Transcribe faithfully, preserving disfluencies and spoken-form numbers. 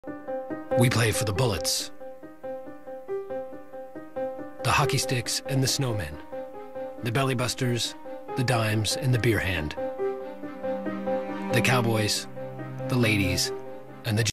We play for the bullets, the hockey sticks and the snowmen, the belly busters, the dimes and the beer hand, the cowboys, the ladies, and the